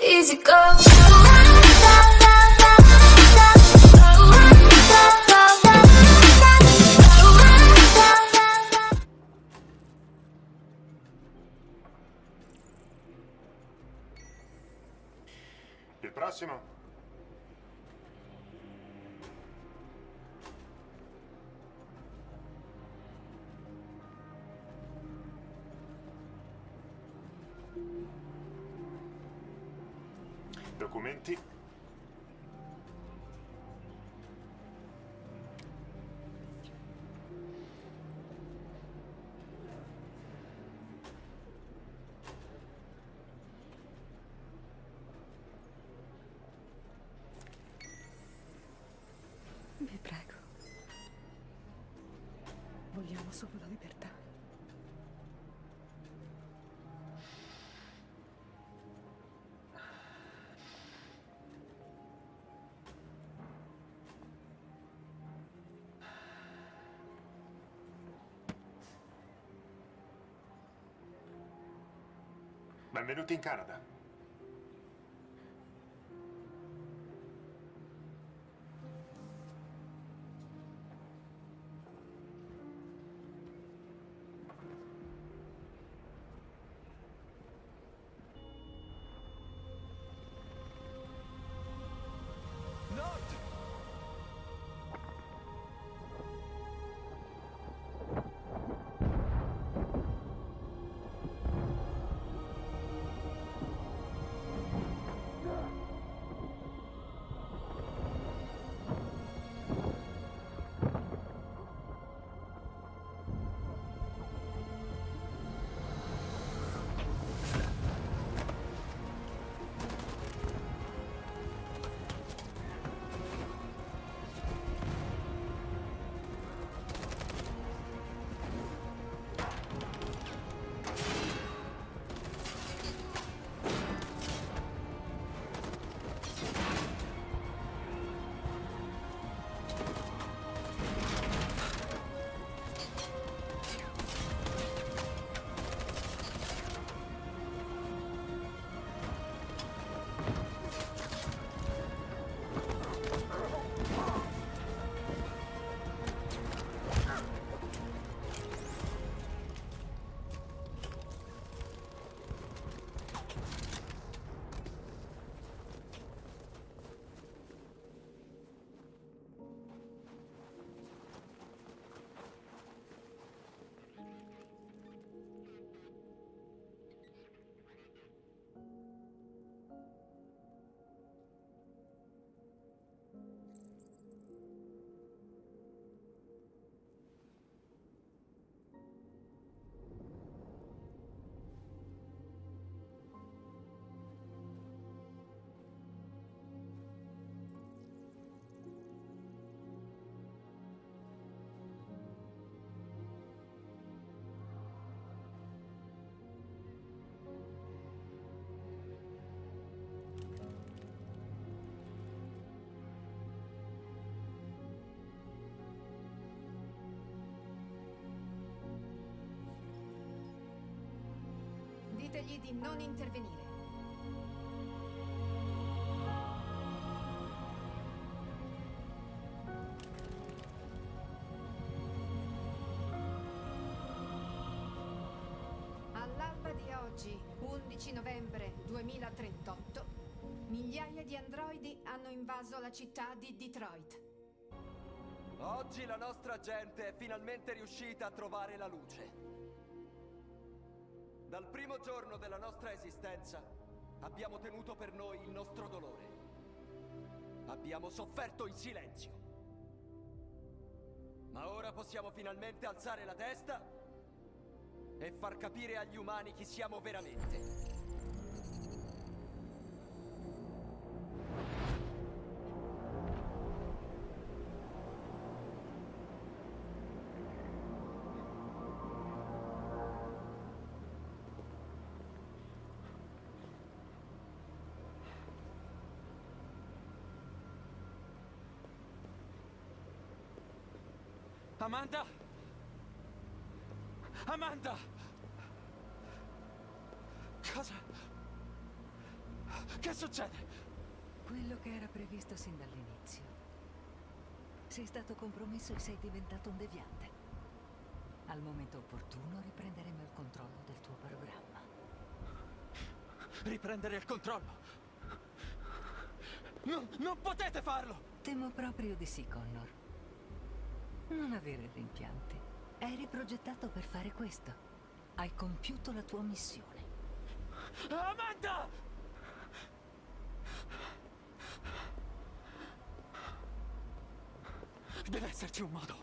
easy go. Il prossimo? Documenti? Vi prego. Vogliamo solo la libertà. Benvenuti in Canada. Ditegli di non intervenire. All'alba di oggi, 11 novembre 2038, migliaia di androidi hanno invaso la città di Detroit. Oggi la nostra gente è finalmente riuscita a trovare la luce. Dal primo giorno della nostra esistenza abbiamo tenuto per noi il nostro dolore. Abbiamo sofferto in silenzio. Ma ora possiamo finalmente alzare la testa e far capire agli umani chi siamo veramente. Amanda! Amanda! Cosa? Che succede? Quello che era previsto sin dall'inizio. Sei stato compromesso e sei diventato un deviante. Al momento opportuno riprenderemo il controllo del tuo programma. Riprendere il controllo? Non potete farlo! Temo proprio di sì, Connor. Non avere rimpianti. Eri progettato per fare questo. Hai compiuto la tua missione. Amanda! Deve esserci un modo.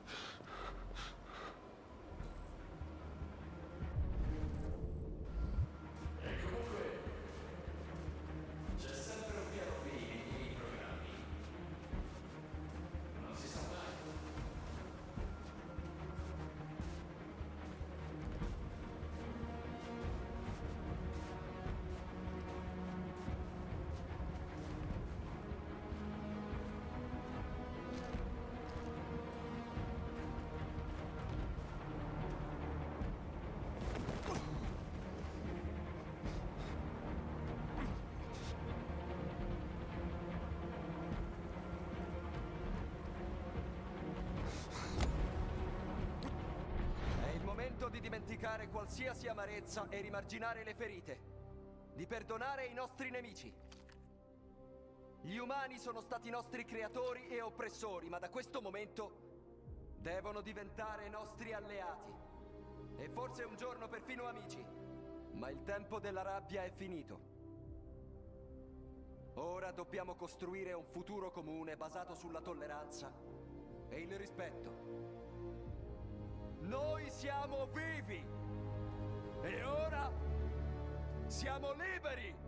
Di dimenticare qualsiasi amarezza e rimarginare le ferite. Di perdonare i nostri nemici. Gli umani sono stati nostri creatori e oppressori, ma da questo momento devono diventare nostri alleati. E forse un giorno perfino amici. Ma il tempo della rabbia è finito. Ora dobbiamo costruire un futuro comune basato sulla tolleranza e il rispetto. Noi siamo vivi! E ora siamo liberi!